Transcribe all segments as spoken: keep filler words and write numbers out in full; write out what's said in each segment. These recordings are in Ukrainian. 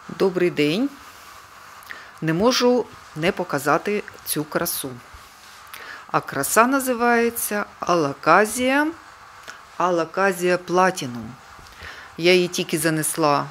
Добрий день. Не можу не показати цю красу. А краса називається Алаказія, Алаказія Платінум. Я її тільки занесла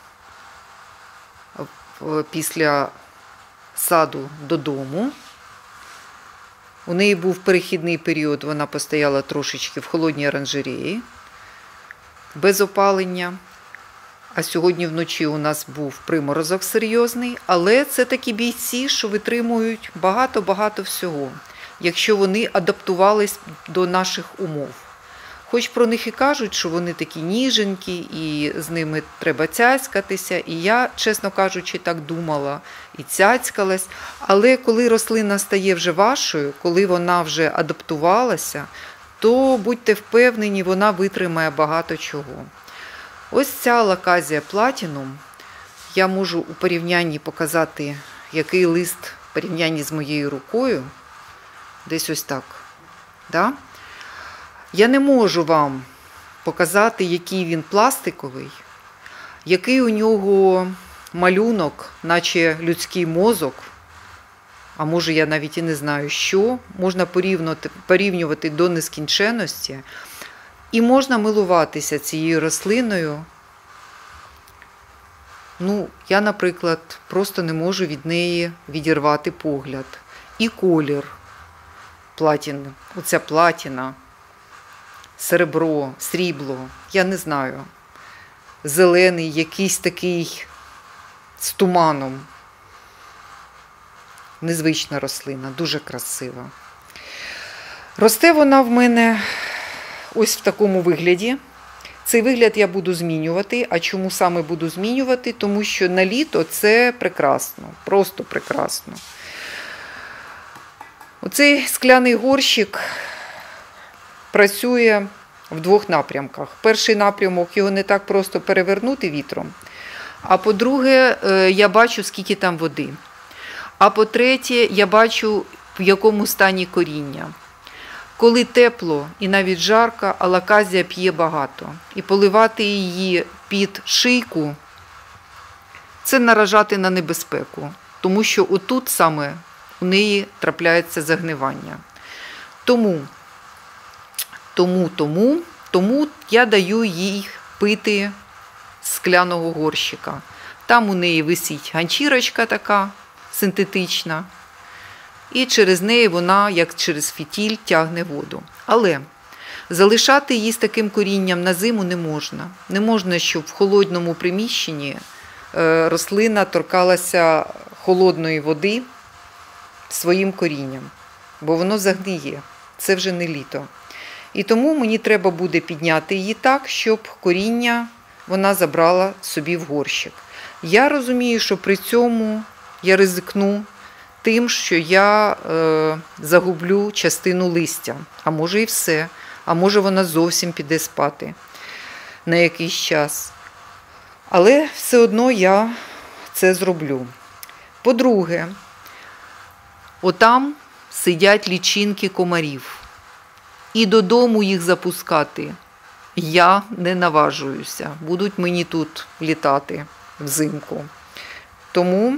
після саду додому. У неї був перехідний період, вона постояла трошечки в холодній оранжереї, без опалення. А сьогодні вночі у нас був приморозок серйозний, але це такі бійці, що витримують багато-багато всього, якщо вони адаптувались до наших умов. Хоч про них і кажуть, що вони такі ніженькі, і з ними треба цяцькатися, і я, чесно кажучи, так думала, і цяцькалась. Але коли рослина стає вже вашою, коли вона вже адаптувалася, то будьте впевнені, вона витримає багато чого. Ось ця Алаказія Платінум, я можу у порівнянні показати, який лист в порівнянні з моєю рукою, десь ось так. Да? Я не можу вам показати, який він пластиковий, який у нього малюнок, наче людський мозок, а може я навіть і не знаю що, можна порівнювати, порівнювати до нескінченності. І можна милуватися цією рослиною. Ну, я, наприклад, просто не можу від неї відірвати погляд. І колір платін, оця платіна, серебро, срібло, я не знаю. Зелений, якийсь такий з туманом. Незвична рослина, дуже красива. Росте вона в мене ось в такому вигляді. Цей вигляд я буду змінювати. А чому саме буду змінювати? Тому що на літо це прекрасно, просто прекрасно. Оцей скляний горщик працює в двох напрямках. Перший напрямок, його не так просто перевернути вітром. А по-друге, я бачу, скільки там води. А по-третє, я бачу, в якому стані коріння. Коли тепло і навіть жарко, алаказія п'є багато. І поливати її під шийку – це наражати на небезпеку. Тому що отут саме у неї трапляється загнивання. Тому, тому, тому, тому я даю їй пити з скляного горщика. Там у неї висить ганчірочка така синтетична. І через неї вона, як через фітіль, тягне воду. Але залишати її з таким корінням на зиму не можна. Не можна, щоб в холодному приміщенні рослина торкалася холодної води своїм корінням, бо воно загниє. Це вже не літо. І тому мені треба буде підняти її так, щоб коріння вона забрала собі в горщик. Я розумію, що при цьому я ризикну тим, що я е, загублю частину листя, а може і все, а може вона зовсім піде спати на якийсь час. Але все одно я це зроблю. По-друге, отам сидять лічинки комарів. І додому їх запускати я не наважуюся. Будуть мені тут літати взимку. Тому...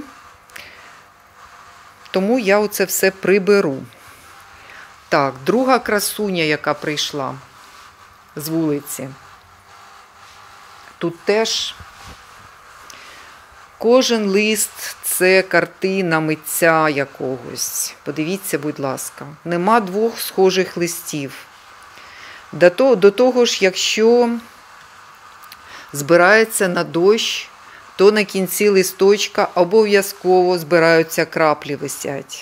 Тому я оце все приберу. Так, друга красуня, яка прийшла з вулиці. Тут теж кожен лист – це картина митця якогось. Подивіться, будь ласка. Нема двох схожих листів. До того, до того ж, якщо збирається на дощ, то на кінці листочка обов'язково збираються краплі, висять.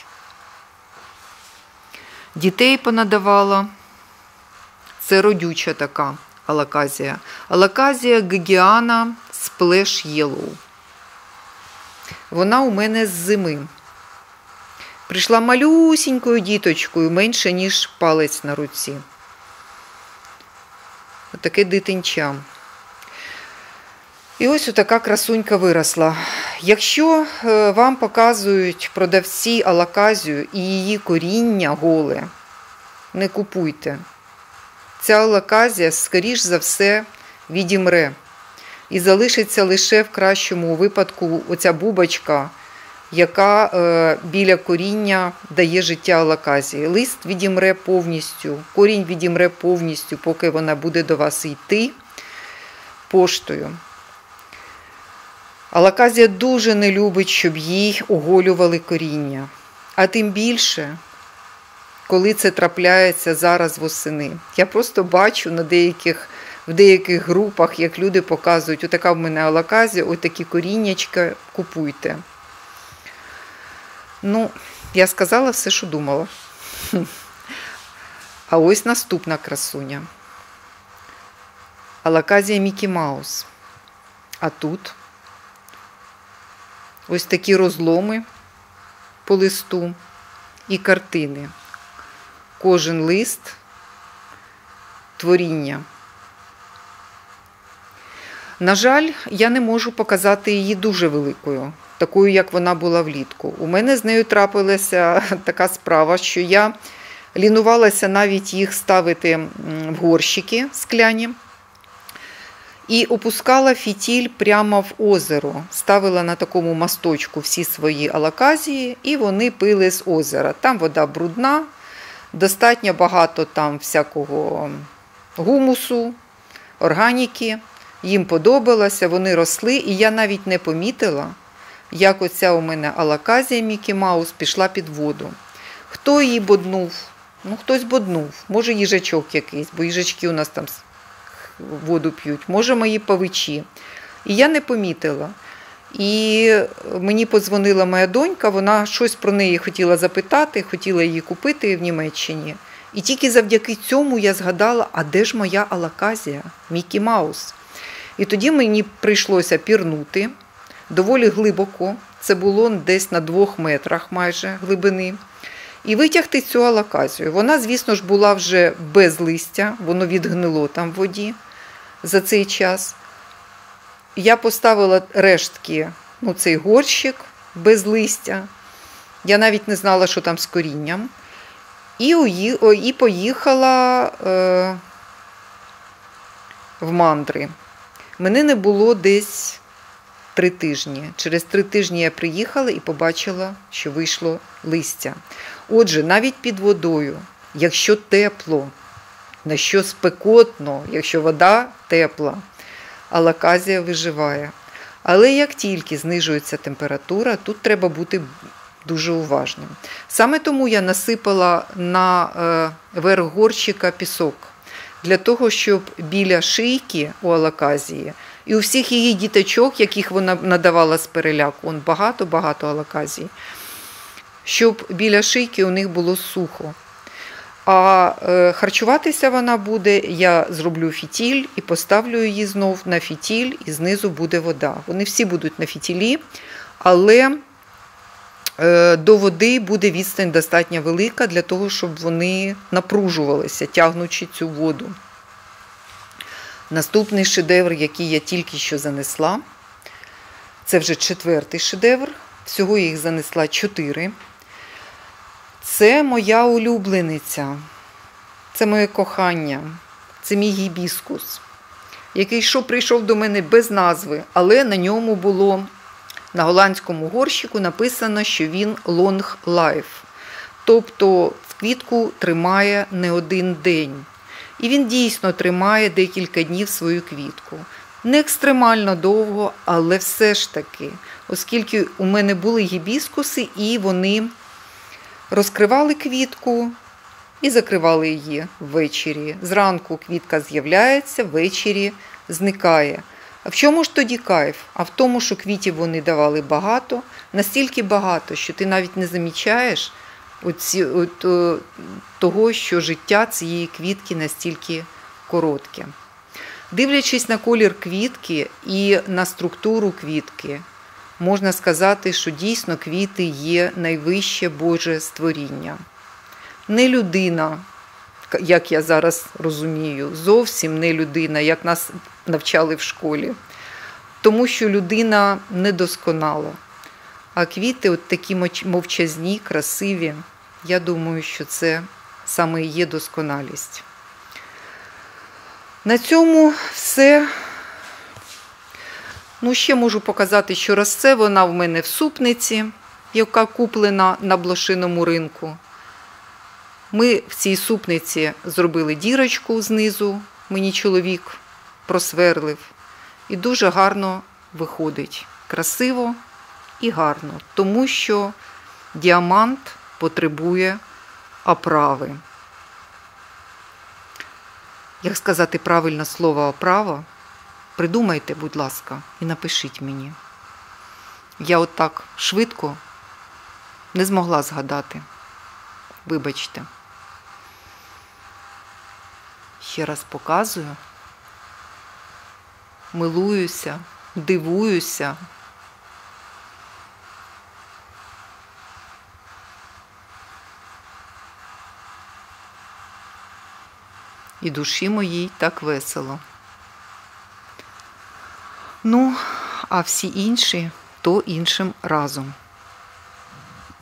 Дітей понадавала. Це родюча така алаказія. Алаказія Гегіана Splash Yellow. Вона у мене з зими. Прийшла малюсінькою діточкою, менше, ніж палець на руці. Отаке дитинча. І ось отака красунька виросла. Якщо вам показують продавці алаказію і її коріння голе, не купуйте. Ця алаказія, скоріш за все, відімре. І залишиться лише в кращому випадку оця бубочка, яка е, біля коріння дає життя алаказії. Лист відімре повністю, корінь відімре повністю, поки вона буде до вас йти поштою. Алаказія дуже не любить, щоб їй оголювали коріння. А тим більше, коли це трапляється зараз восени. Я просто бачу на деяких, в деяких групах, як люди показують, отака в мене алаказія, ось такі коріннячка, купуйте. Ну, я сказала все, що думала. А ось наступна красуня. Алаказія Мікі Маус. А тут ось такі розломи по листу і картини. Кожен лист – творіння. На жаль, я не можу показати її дуже великою, такою, як вона була влітку. У мене з нею трапилася така справа, що я лінувалася навіть їх ставити в горщики скляні і опускала фітіль прямо в озеро. Ставила на такому мосточку всі свої алаказії, і вони пили з озера. Там вода брудна, достатньо багато там всякого гумусу, органіки. Їм подобалося, вони росли, і я навіть не помітила, як оця у мене алаказія Мікі Маус пішла під воду. Хто її боднув? Ну, хтось боднув. Може, їжачок якийсь, бо їжачки у нас там воду п'ють. Може, мої павичі. І я не помітила. І мені подзвонила моя донька, вона щось про неї хотіла запитати, хотіла її купити в Німеччині. І тільки завдяки цьому я згадала, а де ж моя алаказія Мікі Маус? І тоді мені прийшлося пірнути доволі глибоко, це було десь на двох метрах майже глибини, і витягти цю алаказію. Вона, звісно ж, була вже без листя, воно відгнило там в воді за цей час. Я поставила рештки, ну, цей горщик без листя, я навіть не знала, що там з корінням, і, і поїхала е, в мандри. Мене не було десь три тижні. Через три тижні я приїхала і побачила, що вийшло листя. Отже, навіть під водою, якщо тепло, на що спекотно, якщо вода тепла, алаказія виживає. Але як тільки знижується температура, тут треба бути дуже уважним. Саме тому я насипала на е, верх горщика пісок. Для того, щоб біля шийки у алаказії і у всіх її діточок, яких вона надавала з переляку, он багато-багато алаказій, щоб біля шийки у них було сухо. А е, харчуватися вона буде, я зроблю фітіль і поставлю її знов на фітіль, і знизу буде вода. Вони всі будуть на фітілі, але е, до води буде відстань достатньо велика для того, щоб вони напружувалися, тягнучи цю воду. Наступний шедевр, який я тільки що занесла, це вже четвертий шедевр, всього їх занесла чотири. Це моя улюблениця, це моє кохання, це мій гібіскус, який що прийшов до мене без назви, але на ньому було на голландському горщику написано, що він long life, тобто квітку тримає не один день. І він дійсно тримає декілька днів свою квітку. Не екстремально довго, але все ж таки, оскільки у мене були гібіскуси, і вони розкривали квітку і закривали її ввечері. Зранку квітка з'являється, ввечері зникає. А в чому ж тоді кайф? А в тому, що квітів вони давали багато, настільки багато, що ти навіть не замічаєш оці, от, того, що життя цієї квітки настільки коротке. Дивлячись на колір квітки і на структуру квітки, можна сказати, що дійсно квіти є найвище Боже створіння. Не людина, як я зараз розумію, зовсім не людина, як нас навчали в школі. Тому що людина недосконала. А квіти от такі мовчазні, красиві, я думаю, що це саме і є досконалість. На цьому все. Ну, ще можу показати, що росте вона в мене в супниці, яка куплена на блошиному ринку. Ми в цій супниці зробили дірочку знизу, мені чоловік просверлив. І дуже гарно виходить. Красиво і гарно. Тому що діамант потребує оправи. Як сказати правильно слово «оправа»? Придумайте, будь ласка, і напишіть мені. Я отак швидко не змогла згадати. Вибачте. Ще раз показую. Милуюся, дивуюся. І душі моїй так весело. Ну, а всі інші, то іншим разом.